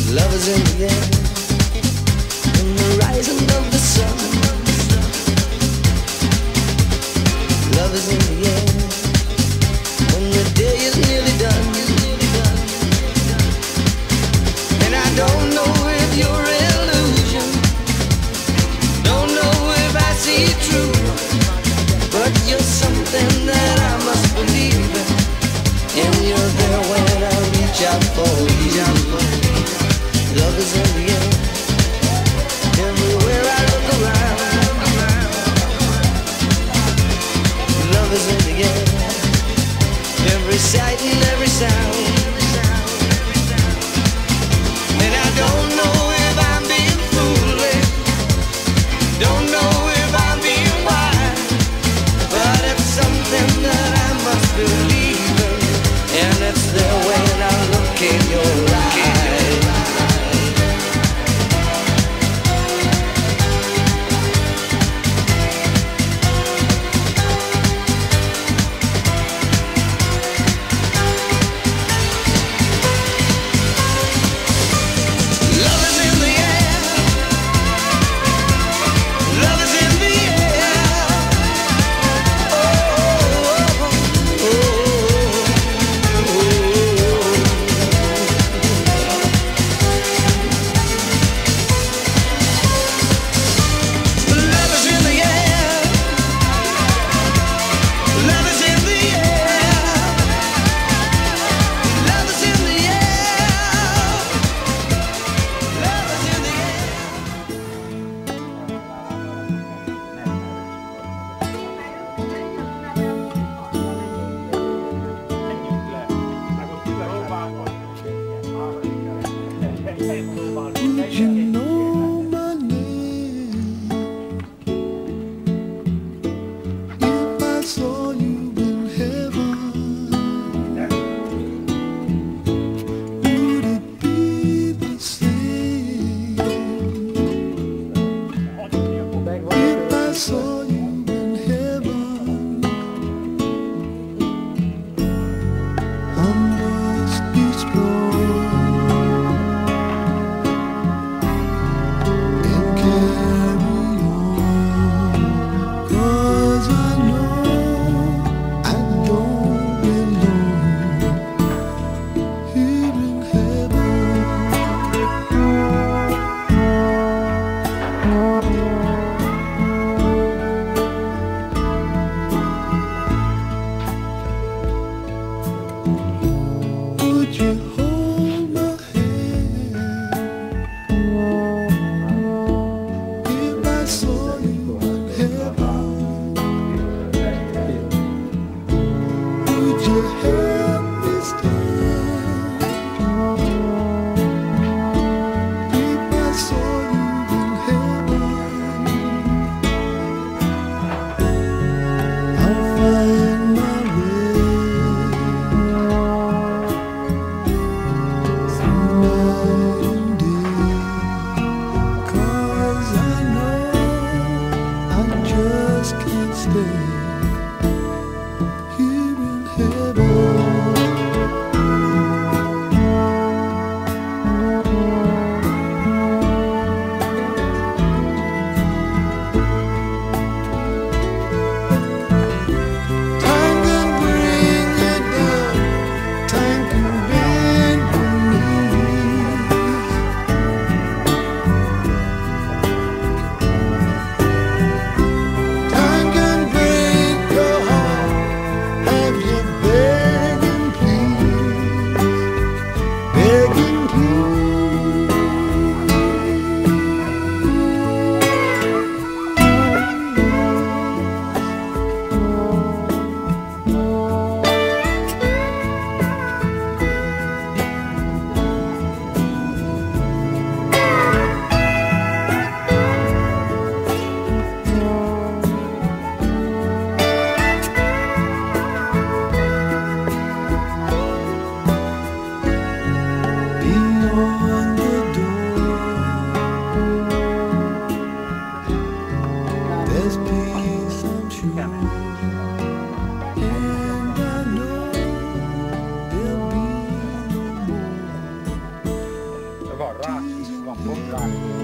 Love is in the air, in the rising of the sun. Love is in the air, when the day is nearly done. And I don't know if you're illusion, don't know if I see true, but you're something that I must believe in. And you're there when I reach out for you. Love is in the air, everywhere I look around. Love is in the air, every sight and every sound. And I don't know if I'm being foolish, don't know if I'm being wise, but it's something that I must believe in. And it's there when I look in your eyes. Oscar.